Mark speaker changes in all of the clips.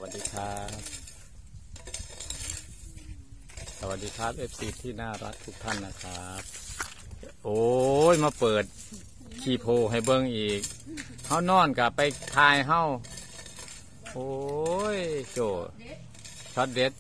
Speaker 1: วัสดีครับสวัสดีครับ FC ที่น่ารักทุกท่านนะครับโอ้ยมาเปิดคีโพให้เบิ้งอีกเฮานอนกับไปทายเฮาโอ้ยโจช็อตเด็ด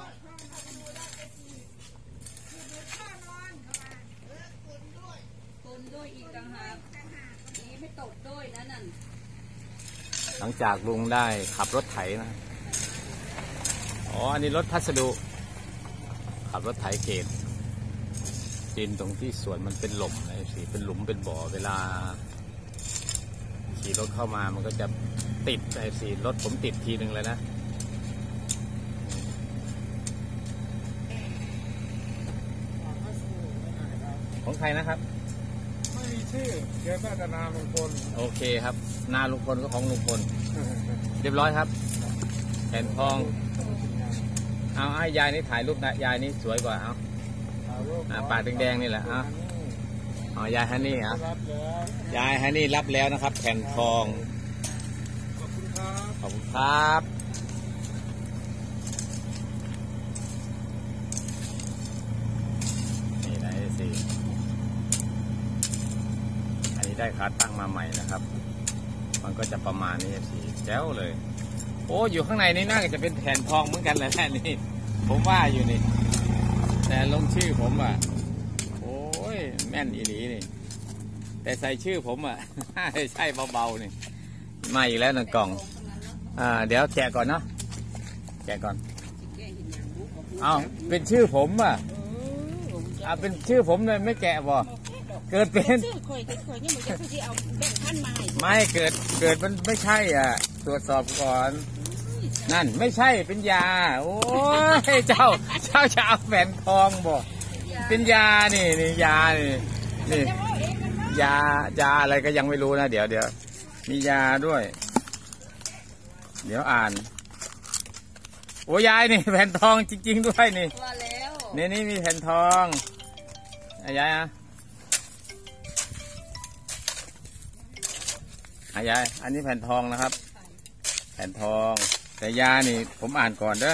Speaker 1: หลังจากลุงได้ขับรถไถนะอ๋ออันนี้รถพัสดุขับรถไถเกตดินตรงที่สวนมันเป็นหล่มเลยสิเป็นหลุมเป็นบ่อเวลาขี่รถเข้ามามันก็จะติดไอ้สิรถผมติดทีหนึ่งเลยนะของใครนะครับ
Speaker 2: ไม่มีชื่อเดี๋ยวแต่นาลุงพล
Speaker 1: โอเคครับนาลุงพลก็ของลุงพลเรียบร้อยครับแผ่นทองเอาไอ้ยายนี่ถ่ายรูปนะยายนี่สวยกว่าเอาปากแดงๆนี่แหละเอายายฮันนี่ยายฮันนี่รับแล้วนะครับแผ่นทอง
Speaker 2: ขอบคุณครับ
Speaker 1: ขอบคุณครับนี่นะสิอันนี้ได้ขาตั้งมาใหม่นะครับมันก็จะประมาณนี้สิแจ๋วเลยโอ้อยู่ข้างในนี่น่าจะเป็นแผ่นทองเหมือนกันแหละนี่ผมว่าอยู่นี่แต่ลงชื่อผมอ่ะโอ้ยแม่นอีหลีนี่แต่ใส่ชื่อผมอ่ะใช่เบาๆนี่มาอีกแล้วหนึ่งกล่องเดี๋ยวแกะก่อนเนาะแกะก่อนเอาเป็นชื่อผมอ่ะเป็นชื่อผมเลยไม่แกะบ่เกิดเป็นไม่เกิดมันไม่ใช่อ่ะตรวจสอบก่อนนั่นไม่ใช่เป็นยาโอ้ยเจ้าจะเอาแผ่นทองบ่เป็นยานี่ยานี่ยาอะไรก็ยังไม่รู้นะเดี๋ยวมียาด้วยเดี๋ยวอ่านโอ้ยายนี่แผ่นทองจริงๆด้วยนี่นี่มีแผ่นทองยายยายอันนี้แผ่นทองนะครับแผ่นทองแต่ยานี่ผมอ่านก่อนเด้อ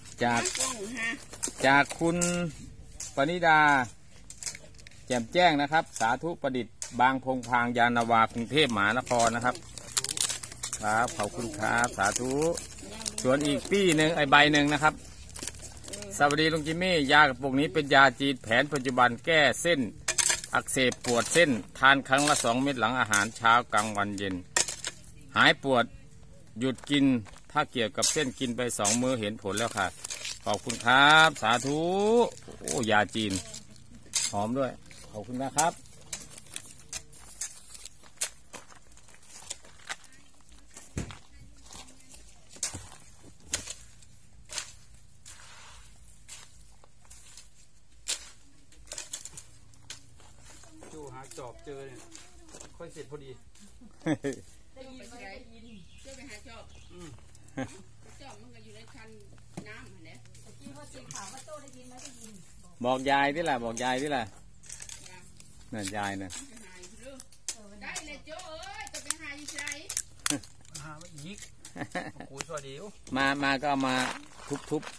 Speaker 1: จากคุณปณิดาแจ่มแจ้งนะครับสาธุประดิษฐ์บางพงพางยานนาวากรุงเทพมหานครนะครับครับขอบคุณครับสาธุส่วนอีกปี้หนึ่งใบหนึ่งนะครับสวัสดีลุงจิมมี่ยากระปุกนี้เป็นยาจีนแผนปัจจุบันแก้เส้นอักเสบปวดเส้นทานครั้งละ2 เม็ดหลังอาหารเช้ากลางวันเย็นหายปวดหยุดกินถ้าเกี่ยวกับเส้นกินไป2 มื้อเห็นผลแล้วค่ะขอบคุณครับสาธุโอ้ยาจีนหอมด้วยขอบคุณนะครับ
Speaker 2: จูหาจอบเจอเนี่ยค่อยเสร็จพอดี
Speaker 3: ได้ยินไหมได้ยินเจ้าไปหาจอบจอบมันก็อยู่ในคันน้ำเนี่ยที่เขาเสียงข่าวว่าโต้ได้ยินไหมได้ยิน
Speaker 1: บอกยายที่ล่ะบอกยายที่ล่ะนั่นยายน่ะ
Speaker 3: ได้เลยโจ้เอ้ยจะไปหาอยู่ไหน
Speaker 2: หาไม่ยิกโอ้ยสวัสดี
Speaker 1: มาก็เอามาทุบ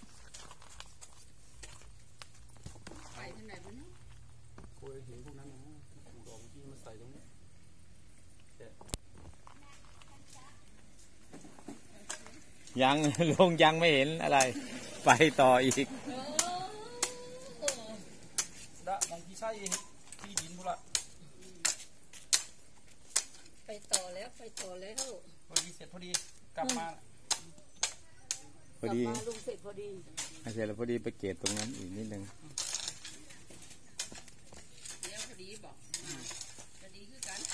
Speaker 3: ไปทางไหนบ้างเนาะ
Speaker 2: โอ้ยเห็นพวกนั้นนะดอกที่มาใส่ตรงนี้
Speaker 1: ยังลงยังไม่เห็นอะไรไปต่ออีก
Speaker 2: ดะมองที่ไส้ที่ดินพวกละ
Speaker 3: ไปต่อแล้ว
Speaker 2: พอดีเสร็จพอดีกลับมา
Speaker 1: พอดี
Speaker 3: ลุงเสร็จพอดี
Speaker 1: เสร็จแล้วพอดีไปเกตตรงนั้นอีกนิดนึง
Speaker 3: พอดีบอกพอดีคือกัน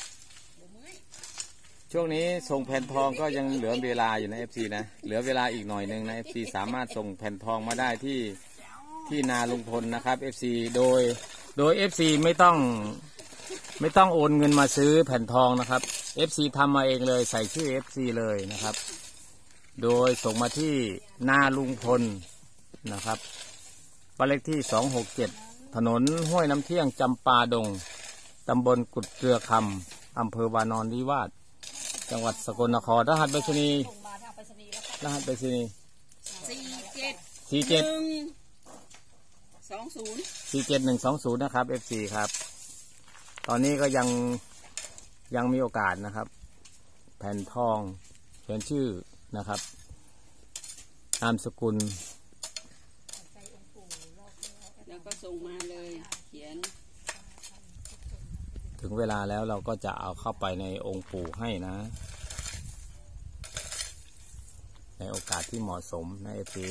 Speaker 1: ช่วงนี้ส่งแผ่นทองก็ยังเหลือเวลาอยู่นะ FC นะเหลือเวลาอีกหน่อยนึงนะ FC สามารถส่งแผ่นทองมาได้ที่นาลุงพลนะครับ FC โดย FC ไม่ต้องโอนเงินมาซื้อแผ่นทองนะครับ FC ทำมาเองเลยใส่ชื่อ FC เลยนะครับโดยส่งมาที่นาลุงพลนะครับบ้านเลขที่267ถนนห้วยน้ำเที่ยงจำปาดงตำบลกุดเกลือคำอำเภอวานอนนิวาสจังหวัดสกลนครรหัสไปรษณีย์รหัสไปรษณีย์
Speaker 3: 47 120
Speaker 1: นะครับ FC ครับ ตอนนี้ก็ยังมีโอกาสนะครับ แผ่นทองเขียนชื่อนะครับนามสกุล
Speaker 3: แล้วก็ส่งมาเลยเขียน
Speaker 1: ถึงเวลาแล้วเราก็จะเอาเข้าไปในองค์ปู่ให้นะ ในโอกาสที่เหมาะสมนะ FC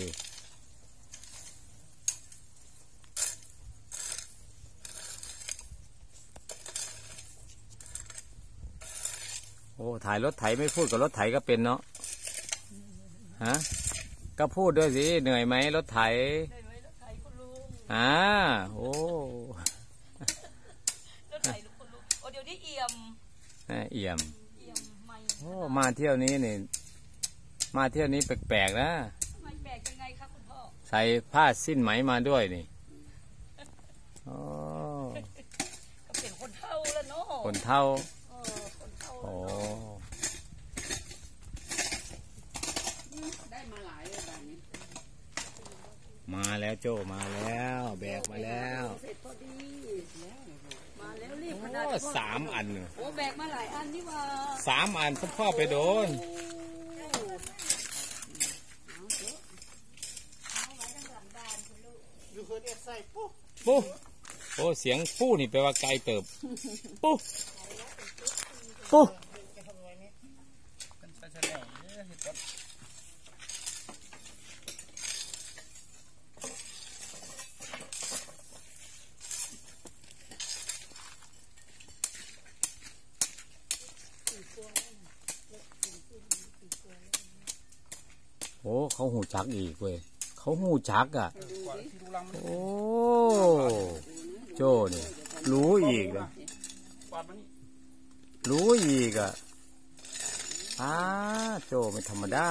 Speaker 1: โอ้ถ่ายรถไถไม่พูดกับรถไถก็เป็นเนาะฮะก็พูดด้วยสิเหนื่อยไหมรถไถโอ้
Speaker 4: รถไถลูกคุณลูกโอ้เดี๋ยวนี้เอี่ยม
Speaker 1: เอี่ยม
Speaker 4: ไม่
Speaker 1: โอ้มาเที่ยวนี้นี่มาเที่ยวนี้แปลกๆนะ
Speaker 4: ไม่แปลกยังไงคะคุณพ่อ
Speaker 1: ใส่ผ้าสิ้นไหมมาด้วยนี่โอ้
Speaker 4: ก็เป็นคนเท่าแล้วเนาะ
Speaker 1: คนเท่า
Speaker 4: คนเท่า
Speaker 1: โอ้
Speaker 3: ได้มาหลายเลยแบบนี้
Speaker 1: มาแล้วโจ้มาแล้วแบกมาแล้ว
Speaker 4: เสร็จพอดีมาแล้วรีบข
Speaker 1: โอ้
Speaker 4: นาดนี้
Speaker 1: 3 อันเนี่ย
Speaker 4: โอ้แบกมาหลายอันนี่ว่า
Speaker 1: 3 อันพ่อไปโดนปุ๊โอ้เสียงปู้นี่แปลว่าไกลเติบปุ๊ปุ๊ โอ้เขาหูจักอีกเว้ยเขาหูจักอ่ะโอ้โจ้นี่รู้อีกอ่ะรู้อีกอ่ะโจ้ไม่ธรรมดา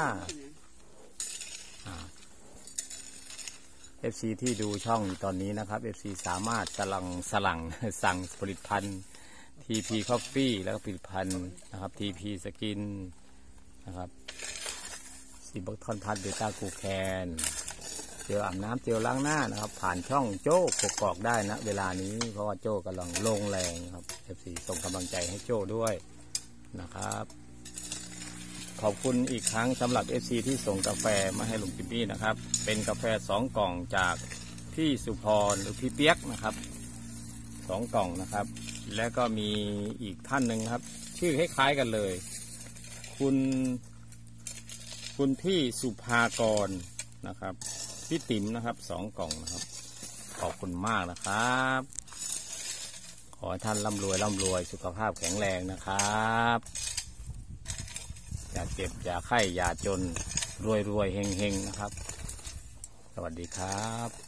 Speaker 1: FC ที่ดูช่องตอนนี้นะครับ FC สามารถสั่งผลิตภัณฑ์ TP Coffee แล้วก็ผลิตภัณฑ์นะครับ TP Skin นะครับซีบักทอนพัดเบต้ากูแคนเจลอาบน้ำเจลล้างหน้านะครับผ่านช่องโจ้กกอกได้นะเวลานี้เพราะว่าโจ้กำลังลงแรงครับ FC ส่งกำลังใจให้โจ้ด้วยนะครับขอบคุณอีกครั้งสำหรับ FC ที่ส่งกาแฟมาให้ลุงจิมมี่นะครับเป็นกาแฟ2 กล่องจากพี่สุพรหรือพี่เปียกนะครับ2 กล่องนะครับแล้วก็มีอีกท่านหนึ่งครับชื่อคล้ายๆกันเลยคุณพี่สุภากรนะครับพี่ติ๋มนะครับ2 กล่องนะครับขอบคุณมากนะครับขอให้ท่านร่ำรวยสุขภาพแข็งแรงนะครับอย่าเจ็บอย่าไข้อย่าจนรวยเฮงๆนะครับสวัสดีครับ